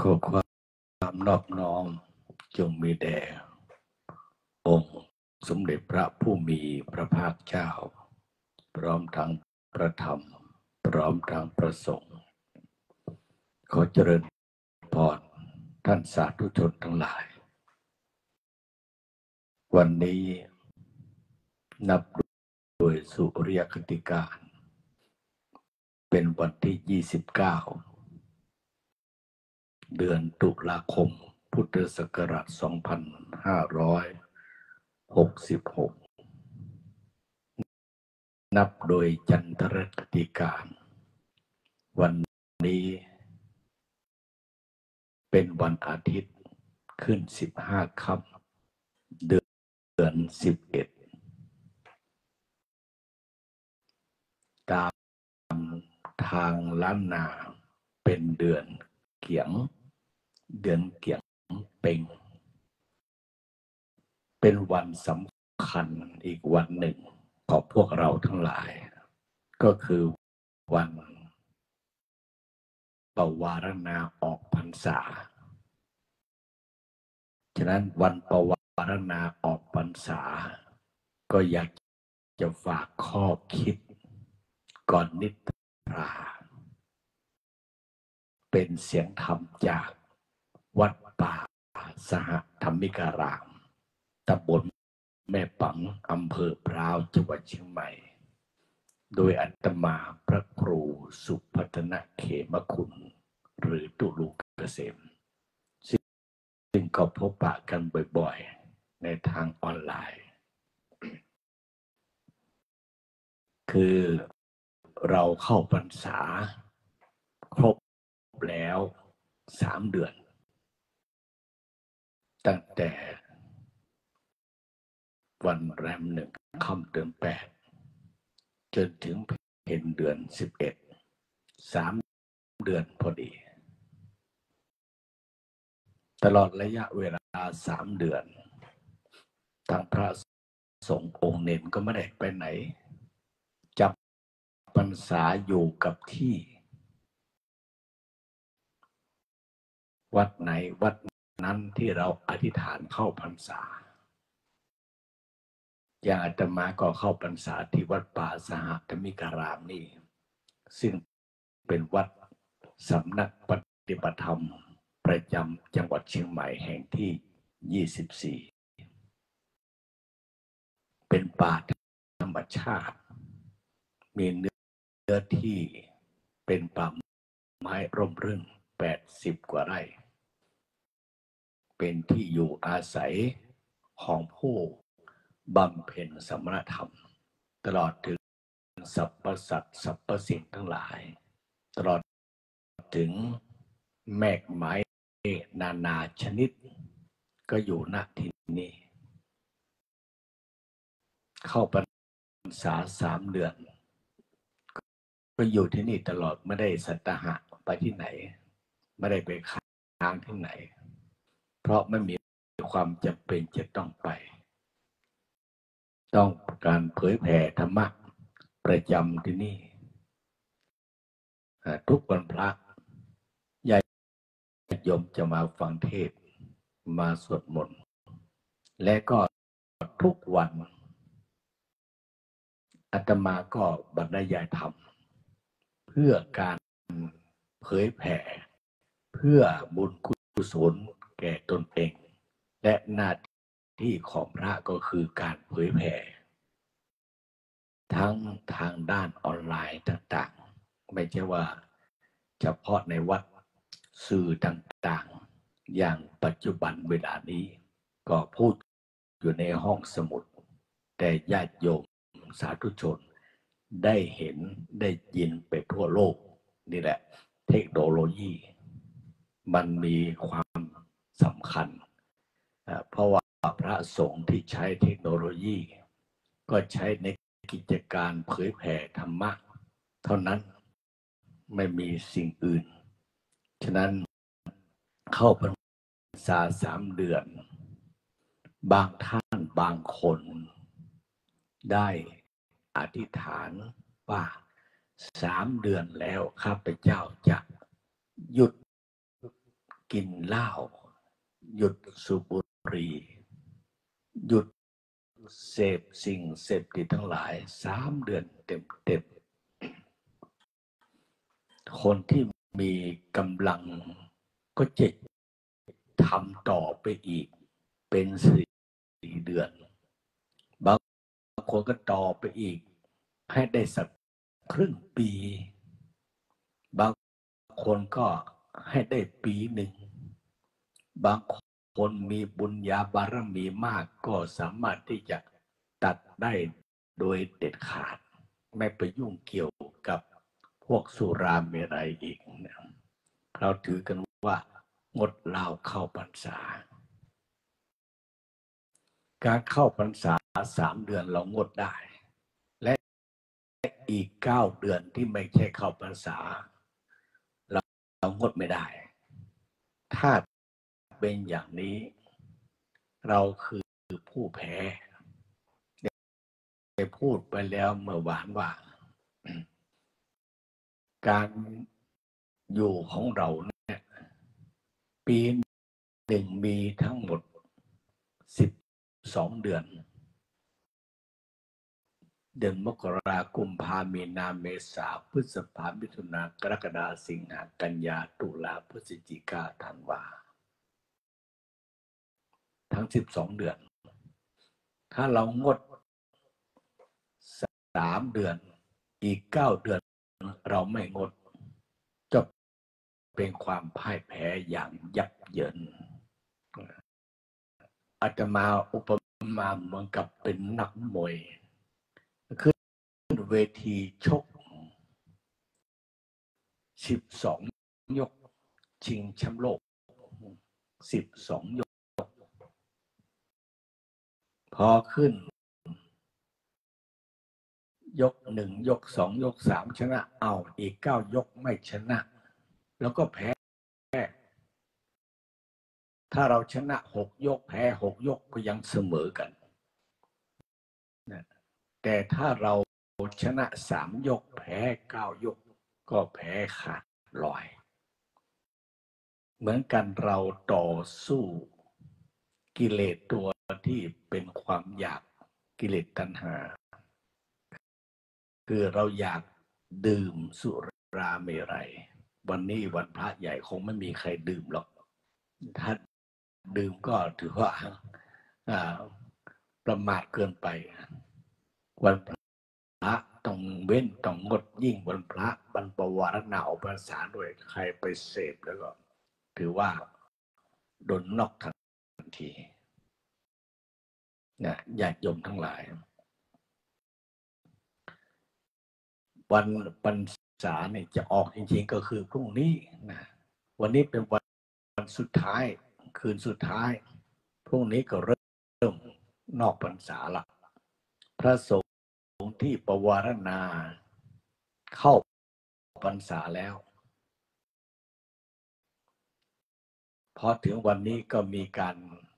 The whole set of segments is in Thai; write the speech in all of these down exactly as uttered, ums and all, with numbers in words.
ขอความนอบน้อมจงมีแด่องค์สมเด็จพระผู้มีพระภาคเจ้าพร้อมทั้งพระธรรมพร้อมทั้งพระสงฆ์ขอเจริญพรท่านสาธุชนทั้งหลายวันนี้นับโดยสุริยคติการเป็นวันที่ยี่สิบเก้าเดือนตุลาคมพุทธศักราชสองพันห้าร้อยหกสิบหกนับโดยจันทรคติการวันนี้เป็นวันอาทิตย์ขึ้นสิบห้าค่ำเดือนสิบเอ็ดตามทางล้านนาเป็นเดือนเกียงเดือนเกียงเป็งเป็นวันสำคัญอีกวันหนึ่งของพวกเราทั้งหลายก็คือวันปวารณาออกพรรษาฉะนั้นวันปวารณาออกพรรษาก็อยากจะฝากข้อคิดก่อนนิทราเป็นเสียงธรรมจากวัดป่าสหธรรมิการามตำบลแม่ปังอำเภอพร้าวจังหวัดเชียงใหม่โดยอาตมาพระครูสุพัฒนเขมคุณหรือตุลูกเกษมซึ่งก็พบปะกันบ่อยๆในทางออนไลน์คือเราเข้าพรรษาครบแล้วสามเดือนตั้งแต่วันแรมหนึ่งค่ำเดือนแปดจนถึงเพ็ญเดือนสิบเอ็ดสามเดือนพอดีตลอดระยะเวลาสามเดือนทางพระสงฆ์องค์เน้นก็ไม่ได้ไปไหนจับพรรษาอยู่กับที่วัดไหนวัดนั้นที่เราอธิษฐานเข้าพรรษาอย่างอาตมาก็เข้าพรรษาที่วัดป่าสหธรรมิการามนี่ซึ่งเป็นวัดสำนักปฏิบัติธรรมประจำจังหวัดเชียงใหม่แห่งที่ยี่สิบสี่เป็นป่าธรรมชาติมีเนื้อที่เป็นป่าไม้ร่มรื่นแปดสิบกว่าไร่เป็นที่อยู่อาศัยของผู้บำเพ็ญสมณธรรมตลอดถึงสรรพสัตว์สรรพสิ่งทั้งหลายตลอดถึงแมกไม้นานาชนิดก็อยู่ณที่นี้เข้าพรรษาสามเดือนก็อยู่ที่นี่ตลอดไม่ได้สัตหะไปที่ไหนไม่ได้ไปค้างที่ไหนเพราะไม่มีความจำเป็นจะต้องไปต้องการเผยแผ่ธรรมะประจำที่นี่ทุกวันพระญาติโยมจะมาฟังเทศน์มาสวดมนต์และก็ทุกวันอาตมาก็บรรยายธรรมเพื่อการเผยแผ่เพื่อบุญกุศลแก่ตนเองและหน้าที่ของพระก็คือการเผยแผ่ทั้งทางด้านออนไลน์ต่างๆไม่ใช่ว่าเฉพาะในวัดสื่อต่างๆอย่างปัจจุบันเวลานี้ก็พูดอยู่ในห้องสมุดแต่ญาติโยมสาธุชนได้เห็นได้ยินไปทั่วโลกนี่แหละเทคโนโลยีมันมีความสำคัญเพราะว่าพระสงฆ์ที่ใช้เทคโนโลยีก็ใช้ในกิจการเผยแผ่ธรรมะเท่านั้นไม่มีสิ่งอื่นฉะนั้นเข้าพรรษาสามเดือนบางท่านบางคนได้อธิษฐานว่าสามเดือนแล้วข้าพเจ้าจะหยุดกินเหล้าหยุดสูบบุหรี่หยุดเสพสิ่งเสพติดทั้งหลายสามเดือนเต็มๆคนที่มีกำลังก็จะทำต่อไปอีกเป็นสี่เดือนบางคนก็ต่อไปอีกให้ได้สักครึ่งปีบางคนก็ให้ได้ปีหนึ่งบางคนมีบุญญาบารมีมากก็สามารถที่จะตัดได้โดยเด็ดขาดไม่ไปยุ่งเกี่ยวกับพวกสุราเมรัยอีกนะเราถือกันว่างดเหล้าเข้าพรรษาการเข้าพรรษาสามเดือนเรางดได้และอีกเก้าเดือนที่ไม่ใช่เข้าพรรษาเราเรางดไม่ได้ถ้าเป็นอย่างนี้เราคือผู้แพ้ได้พูดไปแล้วเมื่อวานว่าการอยู่ของเราเนี่ยปีหนึ่งมีทั้งหมดสิบสองเดือนเดือนมกราคมกุมภาพันธ์มีนาเมษาพฤษภาคมมิถุนายนกรกฎาคมสิงหากันยาตุลาพฤศจิกาธันวาทั้งสิบสองเดือนถ้าเรางดสามเดือนอีกเก้าเดือนเราไม่งดจะเป็นความพ่ายแพ้อย่างยับเยินอาตมาอุปมาเหมือนกับเป็นนักมวยขึ้นเวทีชกสิบสองยกชิงแชมป์โลกสิบสองยกพอขึ้นยกหนึ่งยกสองยกสามชนะเอาอีกเก้ายกไม่ชนะแล้วก็แพ้ถ้าเราชนะหกยกแพ้หกยกก็ยังเสมอกันแต่ถ้าเราชนะสามยกแพ้เก้ายกก็แพ้ขาดลอยเหมือนกันเราต่อสู้กิเลสตัวที่เป็นความอยากกิเลสตัณหาคือเราอยากดื่มสุราเมรัยวันนี้วันพระใหญ่คงไม่มีใครดื่มหรอกถ้าดื่มก็ถือว่าประมาทเกินไปวันพระต้องเว้นต้องงดยิ่งวันพระบรรพวารณาออกพรรษาด้วยใครไปเสพแล้วก็ถือว่าโดนนอกทันทีนะญาติโยมทั้งหลายวันพรรษาเนี่ยจะออกจริงๆก็คือพรุ่งนี้นะวันนี้เป็นวันวันสุดท้ายคืนสุดท้ายพรุ่งนี้ก็เริ่มนอกพรรษาละพระสงฆ์ที่ปวารณาเข้าพรรษาแล้วพอถึงวันนี้ก็มีการ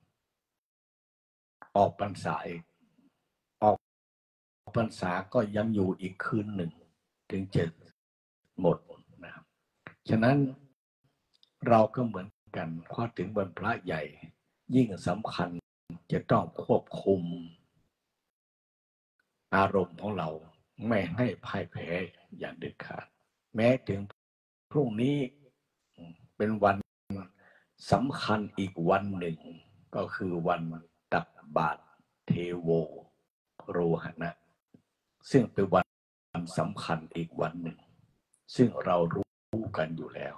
ออกพรรษาอีกออกพรรษาก็ยังอยู่อีกคืนหนึ่งถึงจะหมดนะครับฉะนั้นเราก็เหมือนกันพอถึงวันพระใหญ่ยิ่งสำคัญจะต้องควบคุมอารมณ์ของเราไม่ให้พ่ายแพ้อย่างเด็ดขาดแม้ถึงพรุ่งนี้เป็นวันสำคัญอีกวันหนึ่งก็คือวันตักบาตรเทโวโรหณะซึ่งเป็นวันสำคัญอีกวันหนึ่งซึ่งเรารู้กันอยู่แล้ว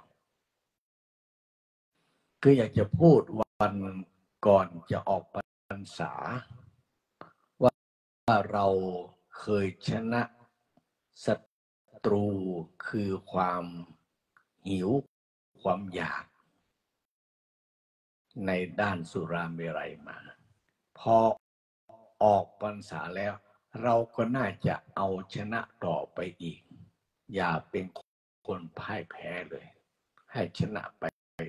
คืออยากจะพูดวันก่อนจะออกพรรษาว่าเราเคยชนะศัตรูคือความหิวความอยากในด้านสุราเมรัยมาพอออกพรรษาแล้วเราก็น่าจะเอาชนะต่อไปอีกอย่าเป็นคนพ่ายแพ้เลยให้ชนะไป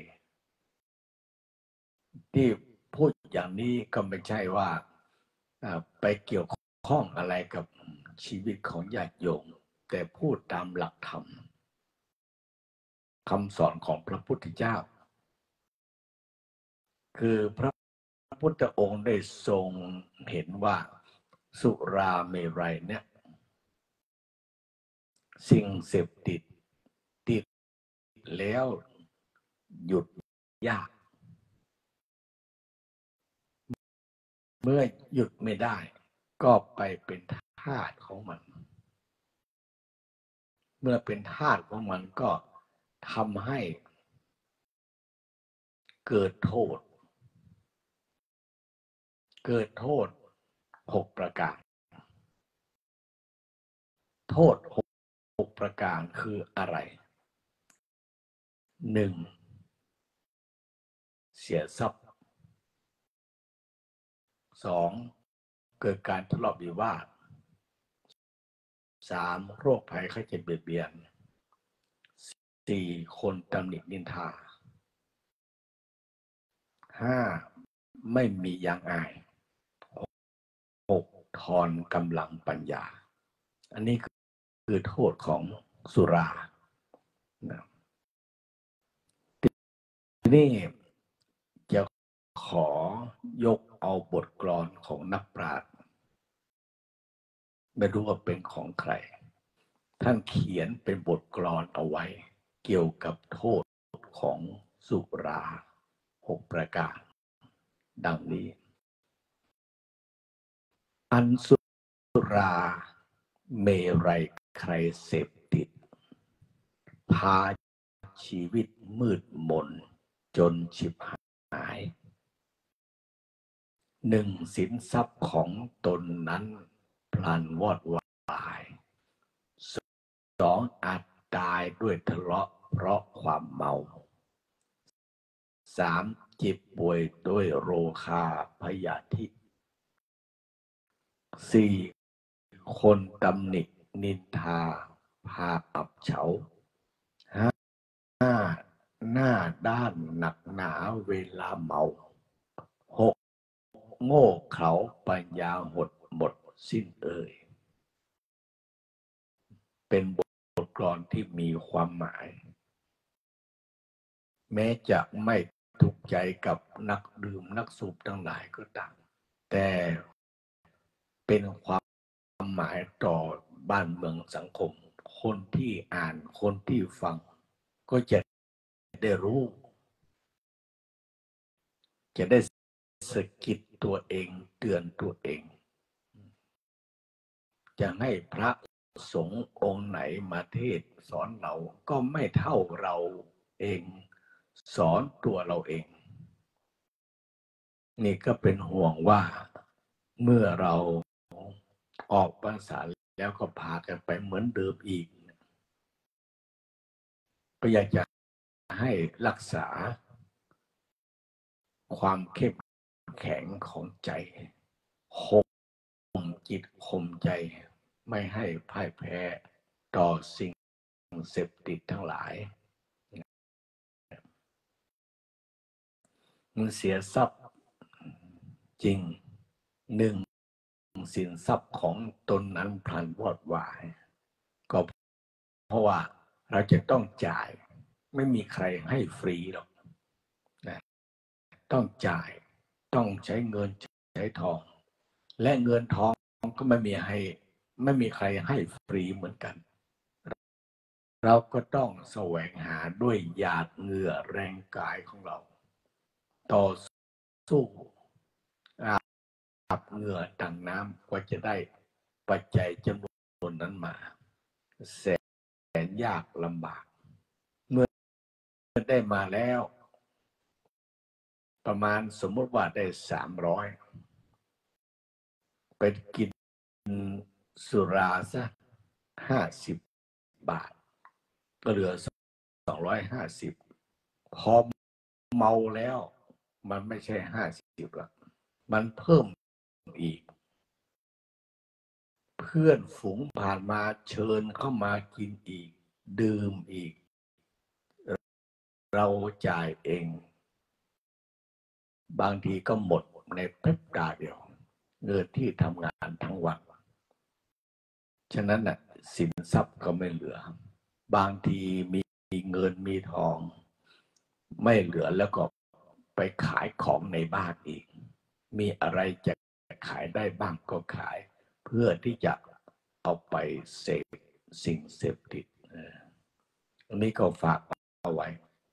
ที่พูดอย่างนี้ก็ไม่ใช่ว่าไปเกี่ยวข้องอะไรกับชีวิตของญาติโยมแต่พูดตามหลักธรรมคำสอนของพระพุทธเจ้าคือพระพุทธองค์ได้ทรงเห็นว่าสุราเมรัยเนี่ยสิ่งเสพติดติดแล้วหยุดยากเมื่อหยุดไม่ได้ก็ไปเป็นทาสของมันเมื่อเป็นทาสของมันก็ทำให้เกิดโทษเกิดโทษหกประการโทษหกประการคืออะไรหนึ่งเสียทรัพย์สองเกิดการทะเลาะวิวาทสามโรคภัยไข้เจ็บเบียดเบียนสี่คนตำหนินินทาห้าไม่มียางอายหกทอนกำลังปัญญาอันนี้คือโทษของสุราทีนี้จะขอยกเอาบทกลอนของนักปราชญ์ไม่รู้ว่าเป็นของใครท่านเขียนเป็นบทกลอนเอาไว้เกี่ยวกับโทษของสุราหกประการดังนี้อันสุราเมรัยใครเสพติดพาชีวิตมืดมนจนฉิบหายหนึ่งสินทรัพย์ของตนนั้นพลันวอดวายสองอาจตายด้วยทะเลาะเพราะความเมาสามเจ็บป่วยด้วยโรคาพยาธิสี่คนตำหนินินทาพาอับเฉาห้าหน้าด้านหนักหนาเวลาเมาหกโง่เขลาปัญญาหดหมดสิ้นเอ่ยเป็นบทกลอนที่มีความหมายแม้จะไม่ถูกใจกับนักดื่มนักสูบทั้งหลายก็ตามแต่เป็นความหมายต่อบ้านเมืองสังคมคนที่อ่านคนที่ฟังก็จะได้รู้จะได้สะกิดตัวเองเตือนตัวเองจะให้พระสงฆ์องค์ไหนมาเทศสอนเราก็ไม่เท่าเราเองสอนตัวเราเองนี่ก็เป็นห่วงว่าเมื่อเราออกพรรษาแล้วก็พากันไปเหมือนเดิมอีกก็อยากจะให้รักษาความเข้มแข็งของใจข่มจิตข่มใจไม่ให้พ่ายแพ้ต่อสิ่งเสพติดทั้งหลายมันเสียทรัพย์จริงหนึ่งสินทรัพย์ของตนนั้นพลันวอดวายก็เพราะว่าเราจะต้องจ่ายไม่มีใครให้ฟรีหรอกนะต้องจ่ายต้องใช้เงินใช้ทองและเงินทองก็ไม่มีให้ไม่มีใครให้ฟรีเหมือนกันเราก็ต้องแสวงหาด้วยหยาดเหงื่อแรงกายของเราต่อสู้อาบเหงื่อดั่งน้ำกว่าจะได้ปัจจัยจำนวนนั้นมาแสนยากลำบากเมื่อได้มาแล้วประมาณสมมติว่าได้สามร้อยไปกินสุราซะห้าสิบบาทก็เหลือสองร้อยห้าสิบพอเมาแล้วมันไม่ใช่ห้าสิบละมันเพิ่มอีกเพื่อนฝูงผ่านมาเชิญเข้ามากินอีกดื่มอีกเราจ่ายเองบางทีก็หมดในพริบตาเดียวเงินที่ทำงานทั้งวันฉะนั้นน่ะสินทรัพย์ก็ไม่เหลือบางทีมีเงินมีทองไม่เหลือแล้วก็ไปขายของในบ้านอีกมีอะไรจะขายได้บ้างก็ขายเพื่อที่จะเอาไปเสพสิ่งเสพติดอันนี้ก็ฝากเอาไว้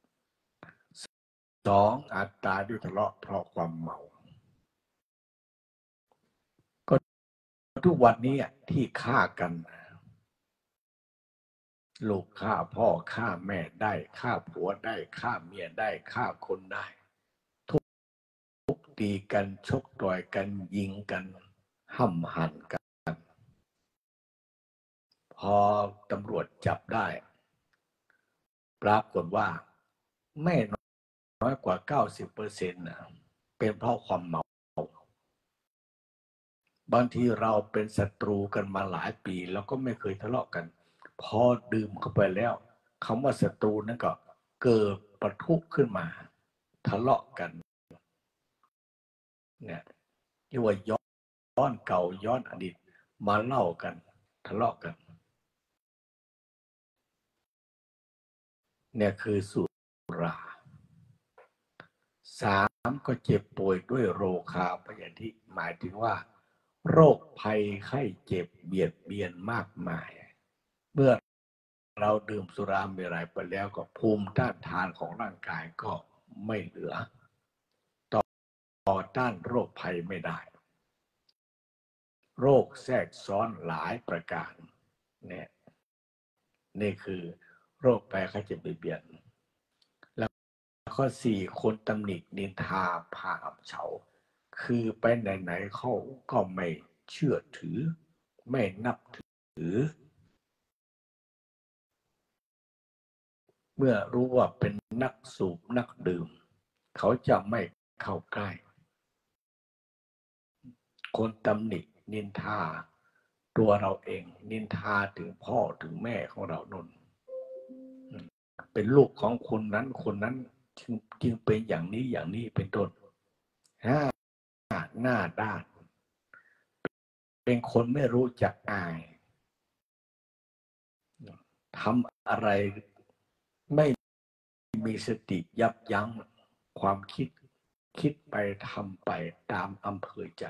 สองอัตราด้วยทะเลาะเพราะความเมาก็ทุกวันนี้ที่ฆ่ากันลูกฆ่าพ่อฆ่าแม่ได้ฆ่าผัวได้ฆ่าเมียได้ฆ่าคนได้ทุบตีกันชกต่อยกันยิงกันห้ำหั่นกันพอตำรวจจับได้ปรากฏว่าไม่น้อยกว่า เก้าสิบเปอร์เซ็นต์ นะเป็นเพราะความเมาบางทีเราเป็นศัตรูกันมาหลายปีแล้วก็ไม่เคยทะเลาะกันพอดื่มเข้าไปแล้วคำว่าศัตรูนั้นก็เกิดปะทุขึ้นมาทะเลาะกันเนี่ยเรียกว่าย้อนเก่าย้อนอดีตมาเล่ากันทะเลาะกันเนี่ยคือสุราสามก็เจ็บป่วยด้วยโรคาพยาธิหมายถึงว่าโรคภัยไข้เจ็บเบียดเบียนมากมายเมื่อเราดื่มสุราเมรัยไปแล้วก็ภูมิต้านทานของร่างกายก็ไม่เหลือต่อต้านโรคภัยไม่ได้โรคแทรกซ้อนหลายประการเนี่ยนี่คือโรคภัยไข้เจ็บเบียดเบียนแล้วข้อสี่คนตำหนินินทาพาอับเฉาคือไปไหนๆเขาก็ไม่เชื่อถือไม่นับถือเมื่อรู้ว่าเป็นนักสูบนักดื่มเขาจะไม่เข้าใกล้คนตำหนินินทาตัวเราเองนินทาถึงพ่อถึงแม่ของเรานนเป็นลูกของคนนั้นคนนั้นจึงจึงเป็นอย่างนี้อย่างนี้เป็นต้นห้าหน้าด้านเป็นคนไม่รู้จักอายทำอะไรไม่มีสติยับยั้งความคิดคิดไปทำไปตามอำเภอใจ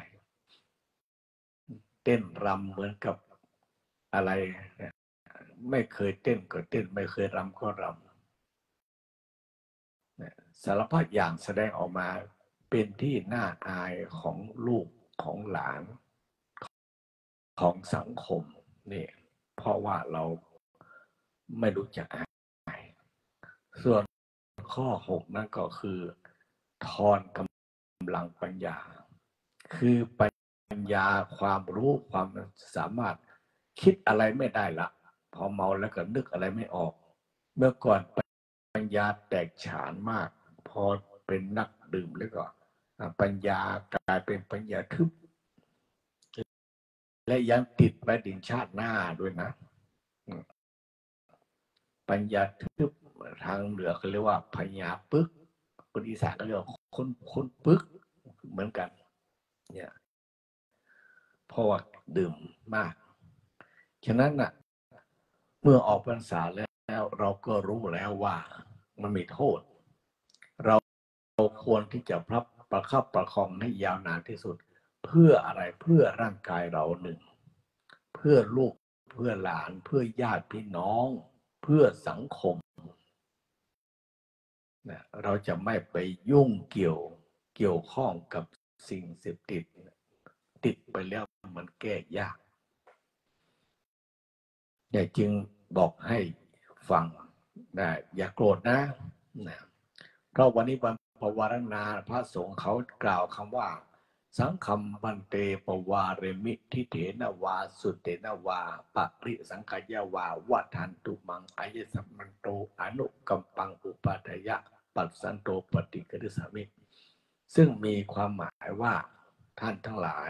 เต้นรำเหมือนกับอะไรไม่เคยเต้นก็เต้นไม่เคยรำก็รำสารพัดอย่างแสดงออกมาเป็นที่น่าอายของลูกของหลานของสังคมนี่เพราะว่าเราไม่รู้จักอายส่วนข้อหกนั่นก็คือทอนกำลังปัญญาคือปัญญาความรู้ความสามารถคิดอะไรไม่ได้ละพอเมาแล้วก็นึกอะไรไม่ออกเมื่อก่อนปัญญาแตกฉานมากพอเป็นนักดื่มแล้วก็ปัญญากลายเป็นปัญญาทึบและยังติดไปถึงชาติหน้าด้วยนะปัญญาทึบทางเหนือเขาเรียกว่าปัญญาปึกคนอีสานก็เรียกว่าคนคนปึกเหมือนกันเนี่ยเพราะว่าดื่มมากฉะนั้นน่ะเมื่อออกพรรษาแล้วเราก็รู้แล้วว่ามันมีโทษเราควรที่จะพลับประคับประคองให้ยาวนานที่สุดเพื่ออะไรเพื่อร่างกายเราหนึ่งเพื่อลูกเพื่อหลานเพื่อญาติพี่น้องเพื่อสังคมนะเราจะไม่ไปยุ่งเกี่ยวเกี่ยวข้องกับสิ่งเสพติดติดไปแล้วมันแก้ยากอย่าจึงบอกให้ฟังนะอย่าโกรธนะนะเพราะวันนี้วันปวารณาพระสงฆ์เขากล่าวคำว่าสังฆัมบันเตปวาเรมิทิเถนวาสุเตนวาปริสังขยาวาวัฏันตุมังอายสัมมันโตอนุกัมปังอุปาทยะปัสสันโตปฏิกริสามิซึ่งมีความหมายว่าท่านทั้งหลาย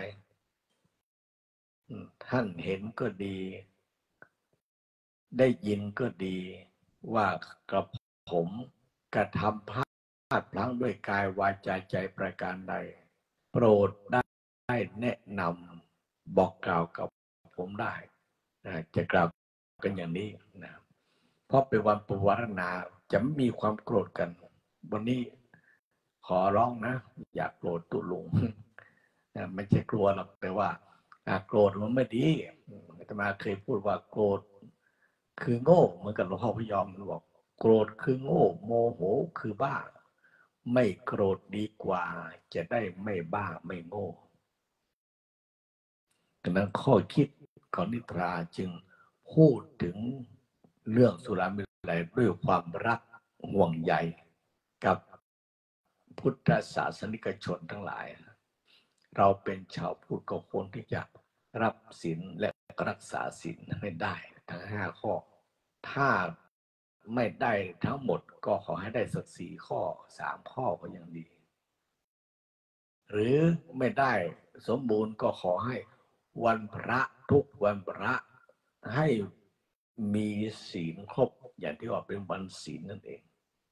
ท่านเห็นก็ดีได้ยินก็ดีว่ากระผมกระทำพลาดพลั้งด้วยกายวาจาใจประการใดโปรดได้แนะนำบอกกล่าวกับผมได้นะจะกล่าวกันอย่างนี้นะเพราะเป็นวันปวารณาจะไม่มีความโกรธกันวันนี้ขอร้องนะอย่าโกรธตุลุงไม่ใช่กลัวหรอกแต่ว่าโกรธมันไม่ดีอาตมาเคยพูดว่าโกรธคือโง่เหมือนกับหลวงพ่อพยอมบอกโกรธคือโง่โมโหคือบ้าไม่โกรธดีกว่าจะได้ไม่บ้าไม่โง่ดังนั้นข้อคิดของนิทราจึงพูดถึงเรื่องสุราเมรัยด้วยความรักห่วงใยกับพุทธศาสนิกชนทั้งหลายเราเป็นชาวพุทธก็ควรที่จะรับศีลและรักษาศีลให้ได้ทั้งห้าข้อถ้าไม่ได้ทั้งหมดก็ขอให้ได้สักสี่ข้อสามข้อก็ยังดีหรือไม่ได้สมบูรณ์ก็ขอให้วันพระทุกวันพระให้มีศีลครบอย่างที่ว่าเป็นวันศีลนั่นเอง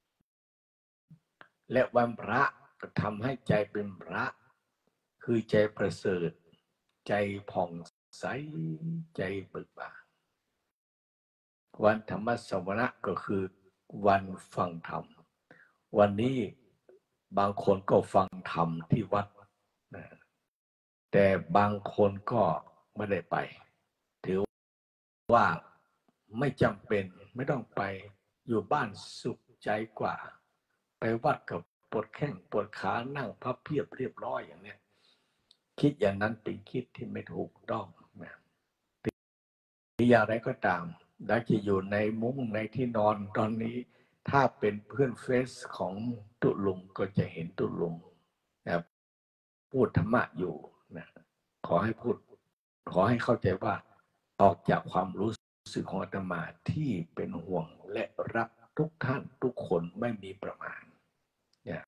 และวันพระก็ทำให้ใจเป็นพระคือใจประเสริฐใจผ่องใสใจเบิกบานวันธรรมสวนะก็คือวันฟังธรรมวันนี้บางคนก็ฟังธรรมที่วัดนะแต่บางคนก็ไม่ได้ไปถือว่าไม่จำเป็นไม่ต้องไปอยู่บ้านสุขใจกว่าไปวัดกับปวดแข้งปวดขานั่งพับเพียบเรียบร้อยอย่างนี้คิดอย่างนั้นเป็นคิดที่ไม่ถูกต้องนะที่อย่างไรก็ตามได้จะอยู่ในมุ้งในที่นอนตอนนี้ถ้าเป็นเพื่อนเฟซของตุลุงก็จะเห็นตุลุงนะพูดธรรมะอยู่นะขอให้พูดขอให้เข้าใจว่าออกจากความรู้สึกของอาตมาที่เป็นห่วงและรักทุกท่านทุกคนไม่มีประมาณเนี่ย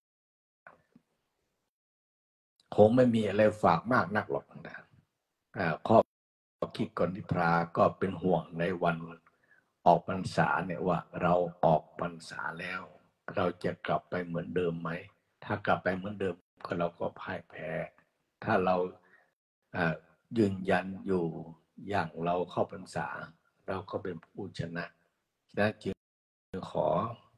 คงไม่มีอะไรฝากมากนักหรอกนะข้อคิดก่อนนิพพาก็เป็นห่วงในวันออกพรรษาเนี่ยว่าเราออกพรรษาแล้วเราจะกลับไปเหมือนเดิมไหมถ้ากลับไปเหมือนเดิมก็เราก็พ่ายแพ้ถ้าเรายืนยันอยู่อย่างเราเข้าพรรษาเราก็เป็นผู้ชนะนะจึงขอ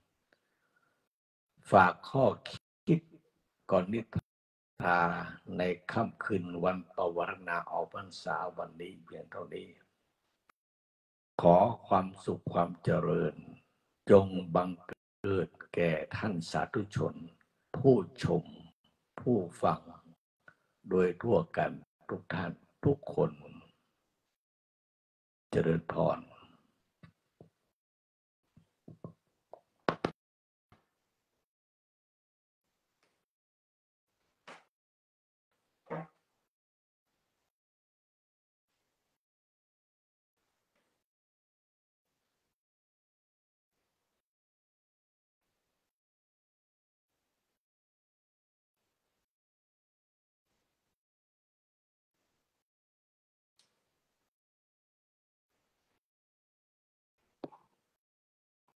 ฝากข้อคิดก่อนนิทราในค่ำคืนวันปวารณาออกพรรษาวันนี้เพียงเท่านี้ขอความสุขความเจริญจงบังเกิดแก่ท่านสาธุชนผู้ชมผู้ฟังโดยทั่วกันทุกท่านทุกคนเจริญพร